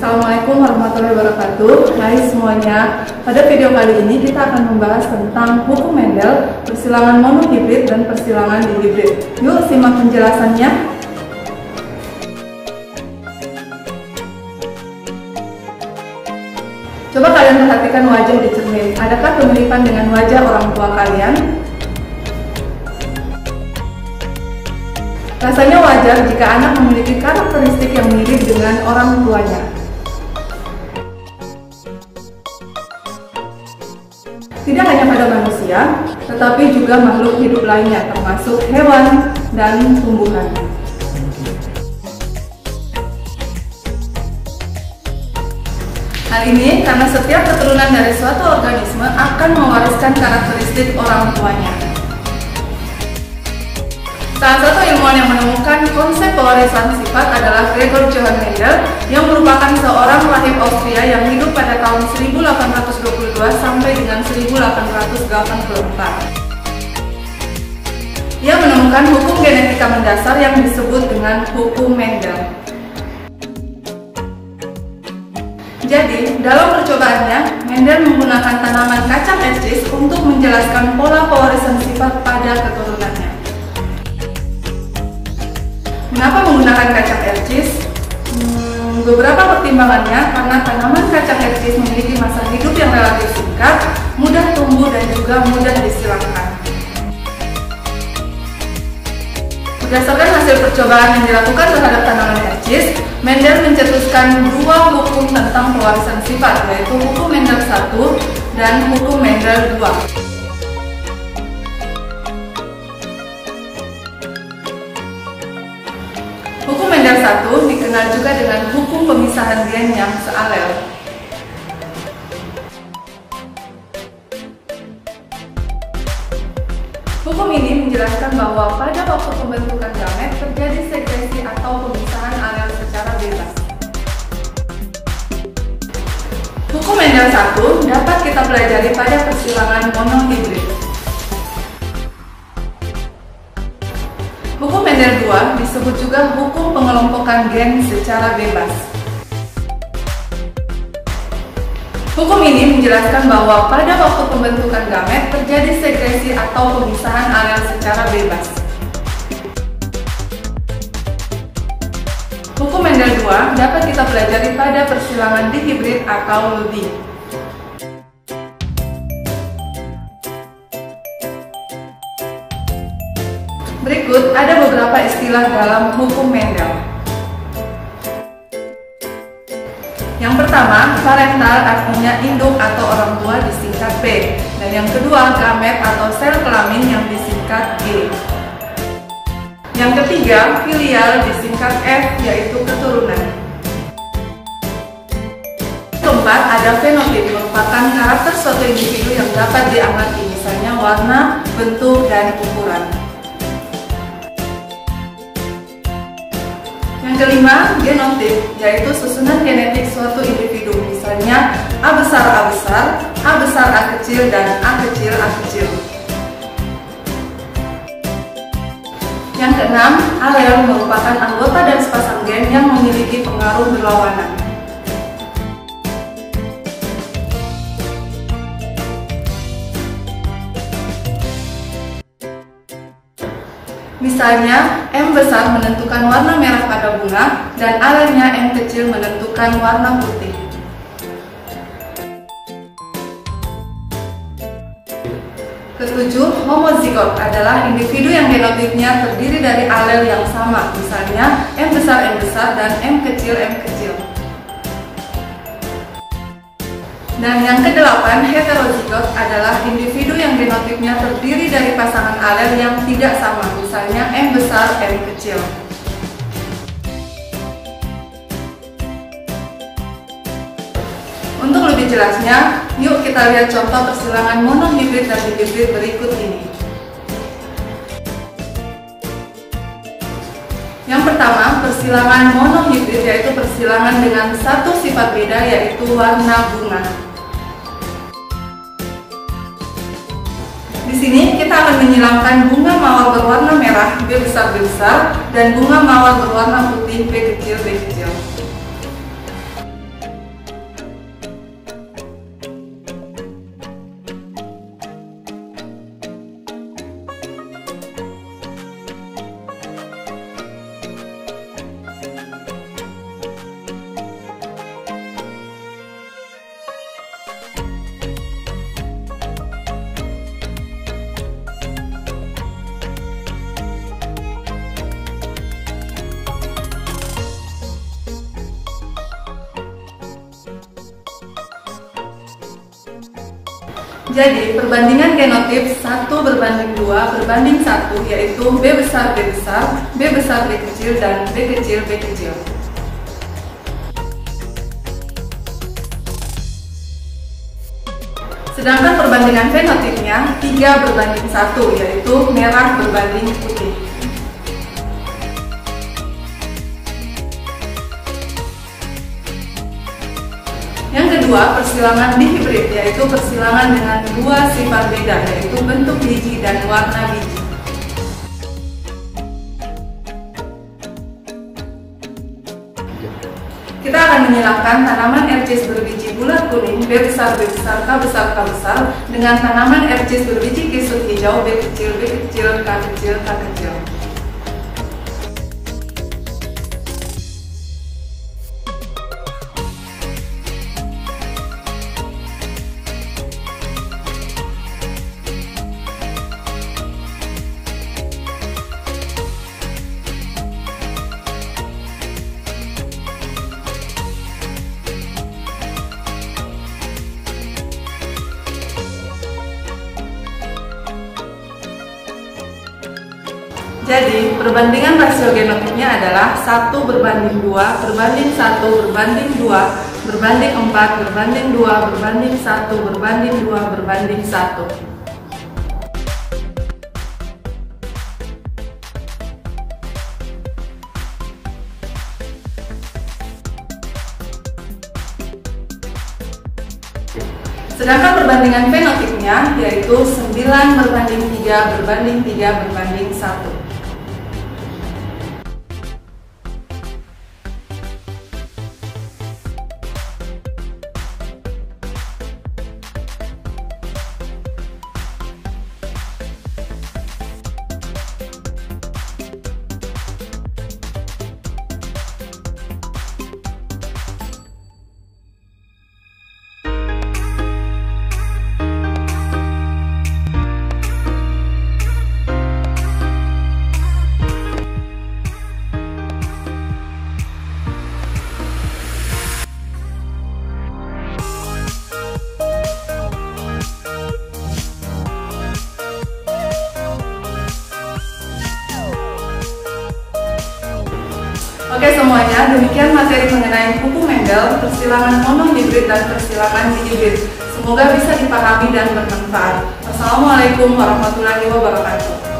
Assalamualaikum warahmatullahi wabarakatuh. Hai semuanya, pada video kali ini kita akan membahas tentang hukum Mendel, persilangan monohibrid dan persilangan dihibrid. Yuk simak penjelasannya. Coba kalian perhatikan wajah di cermin. Adakah kemiripan dengan wajah orang tua kalian? Rasanya wajar jika anak memiliki karakteristik yang mirip dengan orang tuanya. Tidak hanya pada manusia, tetapi juga makhluk hidup lainnya, termasuk hewan dan tumbuhan. Hal ini karena setiap keturunan dari suatu organisme akan mewariskan karakteristik orang tuanya. Salah satu ilmuwan yang menemukan konsep pewarisan sifat adalah Gregor Johann Mendel, yang merupakan seorang rahib Austria yang hidup pada tahun 1822 sampai dengan 1884. Ia menemukan hukum genetika mendasar yang disebut dengan hukum Mendel. Jadi, dalam percobaannya, Mendel menggunakan tanaman kacang ercis untuk menjelaskan pola pewarisan sifat pada keturunannya. Mengapa menggunakan kacang ercis? Beberapa pertimbangannya karena tanaman kacang ercis memiliki masa hidup yang relatif singkat, mudah tumbuh dan juga mudah disilangkan. Berdasarkan hasil percobaan yang dilakukan terhadap tanaman ercis, Mendel mencetuskan dua hukum tentang pewarisan sifat, yaitu hukum Mendel 1 dan hukum Mendel 2. Hukum Mendel 1 dikenal juga dengan hukum pemisahan gen yang sealel. Hukum ini menjelaskan bahwa pada waktu pembentukan gamet terjadi sekresi atau pemisahan alel secara bebas. Hukum Mendel 1 dapat kita pelajari pada persilangan monohibrid. Hukum Mendel 2 disebut juga hukum pengelompokan gen secara bebas. Hukum ini menjelaskan bahwa pada waktu pembentukan gamet terjadi sekresi atau pemisahan alel secara bebas. Hukum Mendel 2 dapat kita pelajari pada persilangan dihibrid atau lebih. Berikut ada beberapa istilah dalam hukum Mendel. Yang pertama, parental artinya induk atau orang tua disingkat P. Dan yang kedua, gamet atau sel kelamin yang disingkat G. Yang ketiga, filial disingkat F, yaitu keturunan. Keempat, ada fenotip, merupakan karakter suatu individu yang dapat diamati, misalnya warna, bentuk, dan ukuran. Yang kelima, genotip, yaitu susunan genetik suatu individu, misalnya A besar, A besar A kecil, dan A kecil, A kecil. Yang keenam, alel merupakan anggota dan sepasang gen yang memiliki pengaruh berlawanan. Misalnya, M besar menentukan warna merah pada bunga, dan alelnya M kecil menentukan warna putih. Ketujuh, homozigot adalah individu yang genotipnya terdiri dari alel yang sama, misalnya M besar, dan M kecil, M kecil. Dan yang kedelapan, heterozigot adalah individu yang genotipnya terdiri dari pasangan alel yang tidak sama, misalnya M besar, M kecil. Untuk lebih jelasnya, yuk kita lihat contoh persilangan monohibrid dan dihibrid berikut ini. Yang pertama, persilangan monohibrid yaitu persilangan dengan satu sifat beda, yaitu warna bunga. Di sini kita akan menyilangkan bunga mawar berwarna merah B besar dan bunga mawar berwarna putih B kecil. Jadi, perbandingan genotip 1:2 yaitu B besar, B besar, B besar, B kecil, dan B kecil, B kecil. Sedangkan perbandingan fenotipnya 3:1 yaitu merah berbanding putih. Yang kedua, persilangan dihibrid, yaitu persilangan dengan dua sifat beda, yaitu bentuk biji dan warna biji. Kita akan menyilangkan tanaman RCS berbiji bulat kuning B besar, B besar, K besar, K besar dengan tanaman RCS berbiji kisut hijau B kecil, B kecil, K kecil, K kecil. Jadi, perbandingan rasio genotipnya adalah 1:2, berbanding 1, berbanding 2, berbanding 4, berbanding 2, berbanding 1, berbanding 2, berbanding 1. Sedangkan perbandingan fenotipnya yaitu 9:3, berbanding 3, berbanding 1. Oke semuanya, demikian materi mengenai kuku Mendel, persilangan monohibrid dan persilangan dihibrid. Semoga bisa dipahami dan bermanfaat. Wassalamualaikum warahmatullahi wabarakatuh.